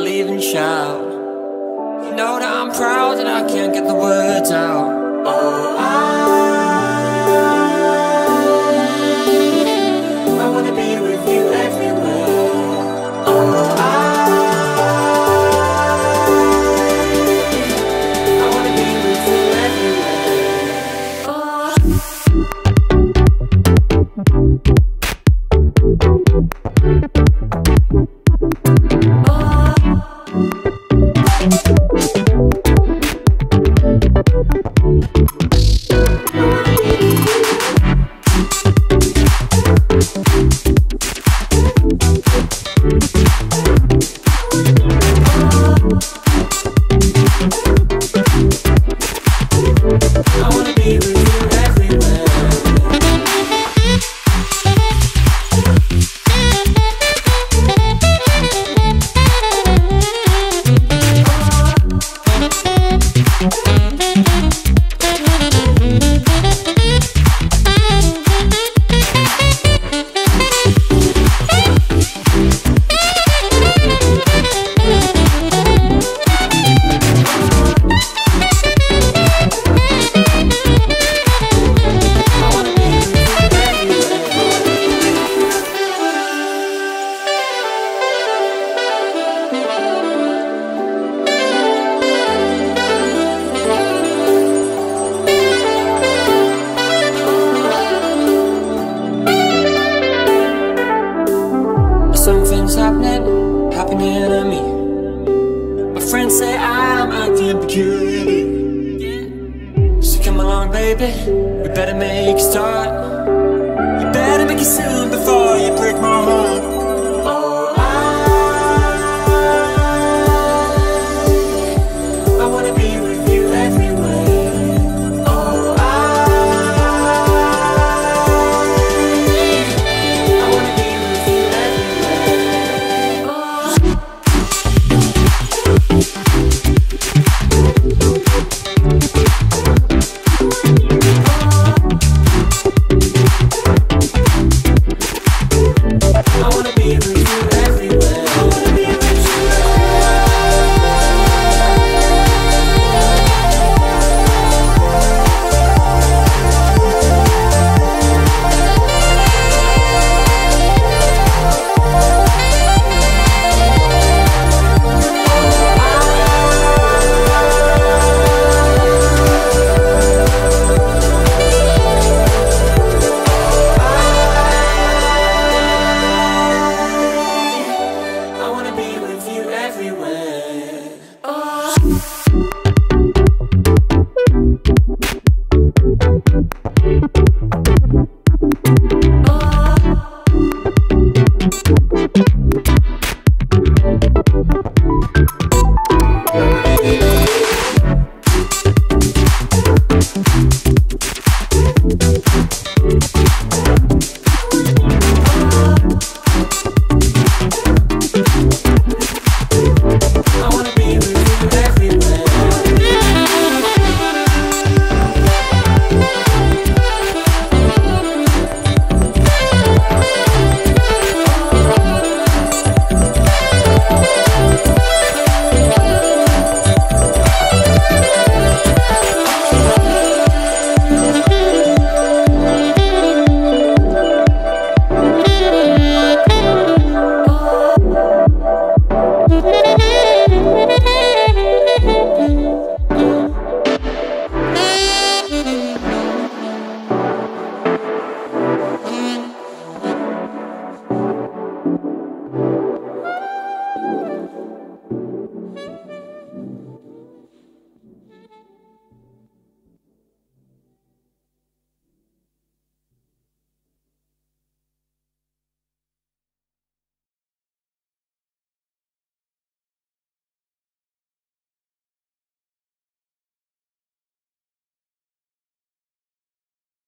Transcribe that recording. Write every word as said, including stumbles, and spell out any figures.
I'll even shout. You know that I'm proud and I can't get the words out. Oh, I, I wanna be with you everywhere. Oh, I, I wanna be with you everywhere. Oh. Something's happening, happening to me. My friends say I'm acting peculiarly. So come along, baby, we better make a start. You better make it soon before you break my heart. Oh, I, I wanna be with you everywhere. Oh, I, I wanna be with you everywhere. Oh.